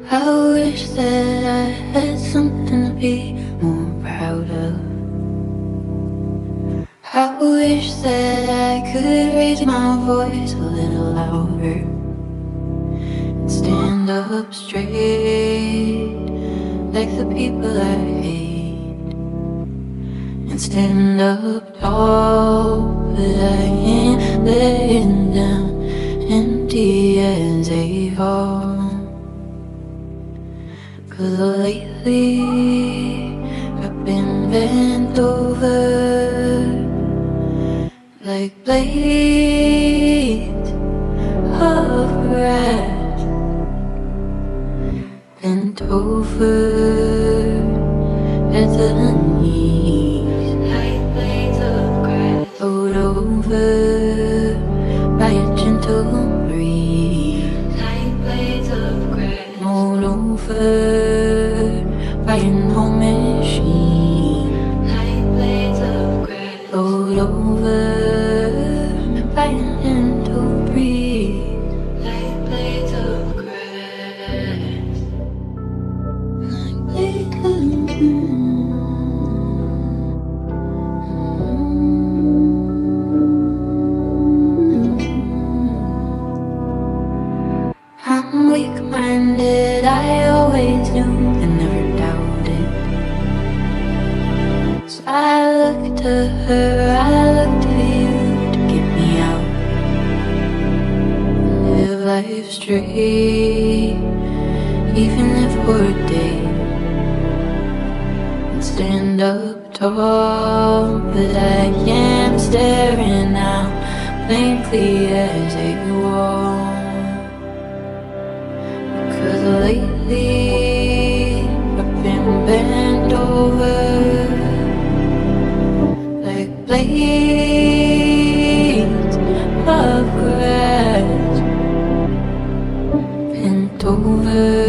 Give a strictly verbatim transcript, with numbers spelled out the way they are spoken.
I wish that I had something to be more proud of. I wish that I could raise my voice a little louder and stand up straight like the people I hate, and stand up tall, but I ain't letting down empty as a fall. 'Cause lately I've been bent over like blades of grass, bent over at the knees, like blades of grass, bowed over by a gentle breeze, like blades of grass, mowed over by an old machine, like blades of grass, bowed over by an gentle breeze, like blades of grass, like blades of grass. I'm weak-minded, I always knew and never doubted. So I look to her, I look to you to get me out, live life straight, even if for a day, and stand up tall, but I am staring out blankly as a wall. 'Cause lately I've been bent over like blades of grass, bent over